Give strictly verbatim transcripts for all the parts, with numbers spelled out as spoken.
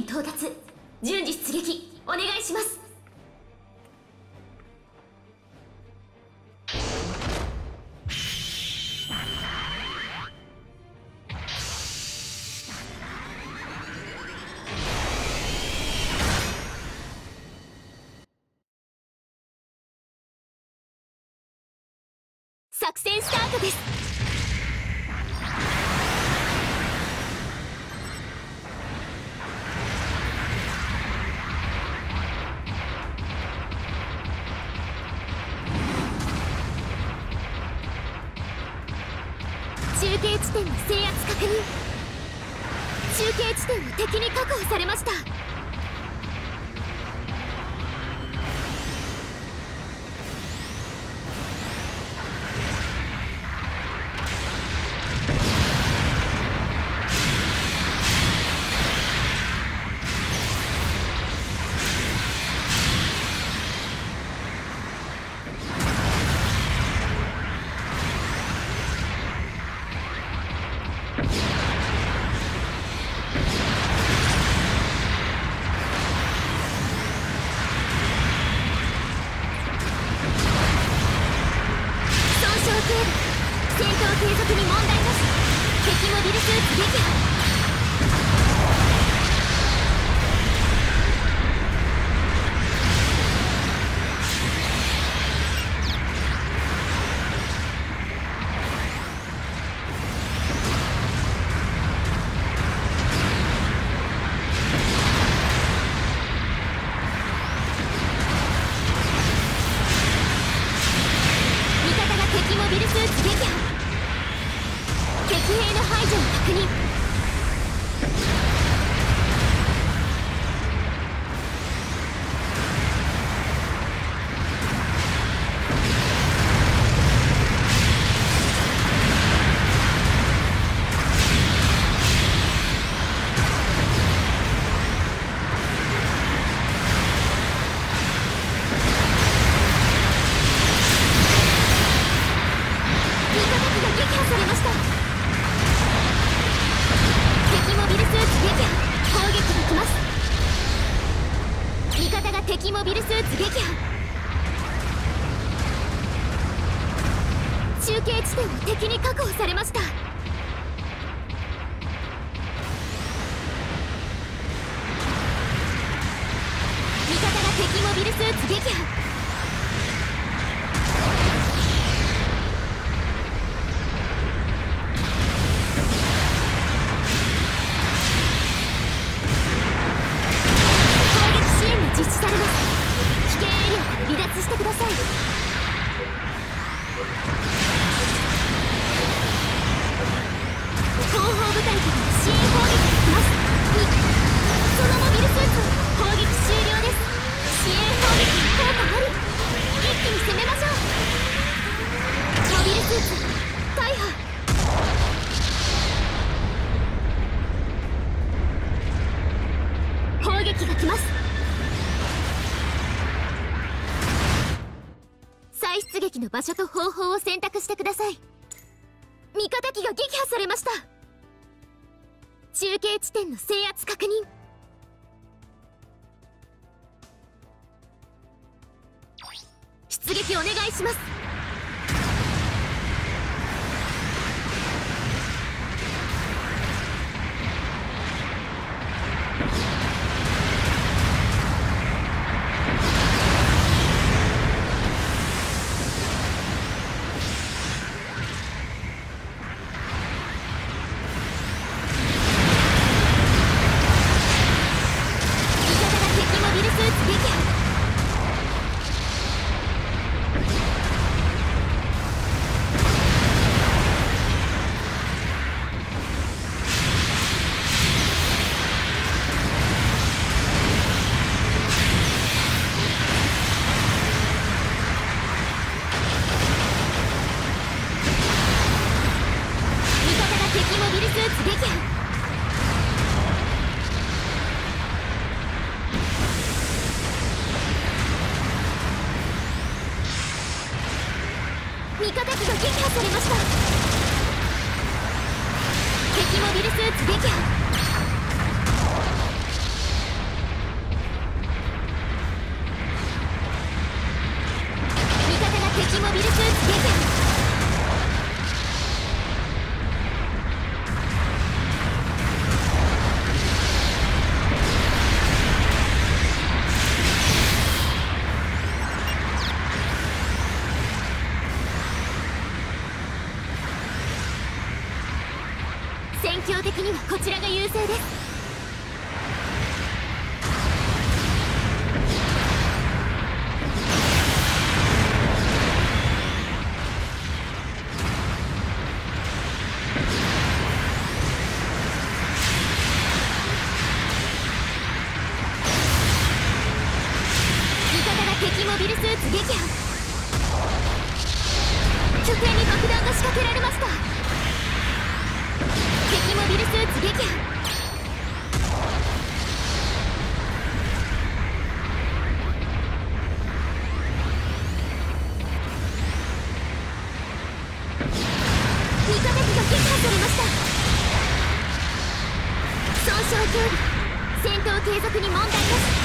到達。順次出撃お願いします。作戦スタートです。中継地点の制圧確認。中継地点は敵に確保されました。戦闘継続に問題なし。敵モビルスーツ撃破。敵兵の排除を確認。味方機が撃破されました。敵モビルスーツ撃破。攻撃できます。味方が敵モビルスーツ撃破。中継地点は敵に確保されました。味方が敵モビルスーツ撃破。実施されます。危険エリアから離脱してください。後方部隊から支援攻撃が来ます。そのモビルスーツ攻撃終了です。支援攻撃に効果あり。一気に攻めましょう。モビルスーツ大破。砲撃が来ます。再出撃の場所と方法を選択してください。味方機が撃破されました。中継地点の制圧確認。出撃お願いします。味方機が撃破されました。敵モビルスーツ撃破。 ビルスーツ撃破。拠点に爆弾が仕掛けられました。敵モビルスーツ撃破。味方機が撃破されました。損傷警備、戦闘継続に問題なし。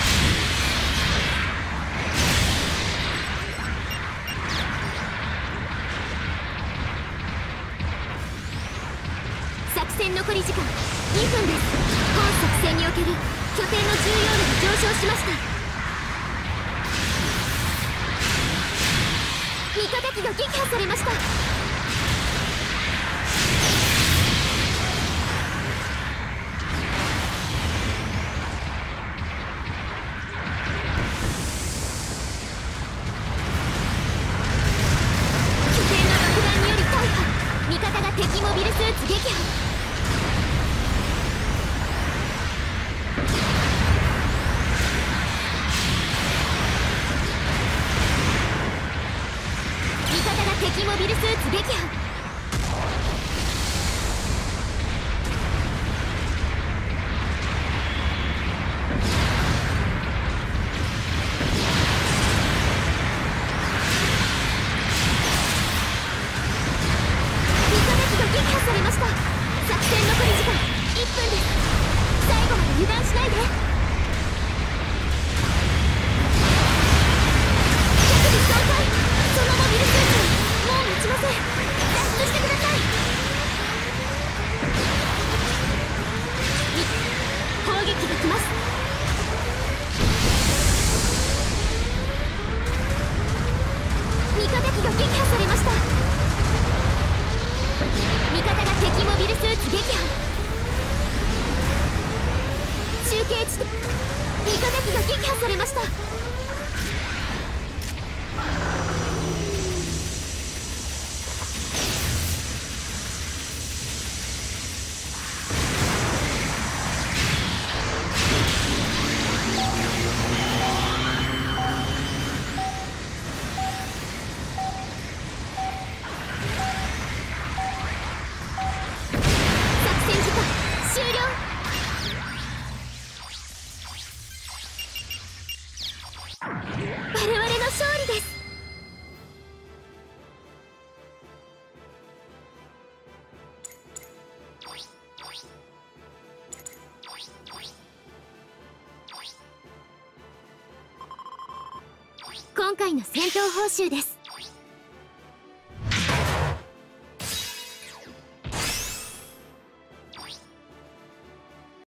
作戦残り時間にふんです。本作戦における拠点の重要度が上昇しました。味方機が撃破されました。味方が敵モビルスーツ撃破。味方が敵モビルスーツ撃破。撃破されました。作戦残り時間いっぷんです。最後まで油断しないで。着実損壊。そのモビルスーツもう持ちません。脱出してください。砲撃が来ます。味方機が撃破されました。味方が敵モビルスーツ撃破。中継地点、味方機が撃破されました。我々の勝利です。今回の戦闘報酬です。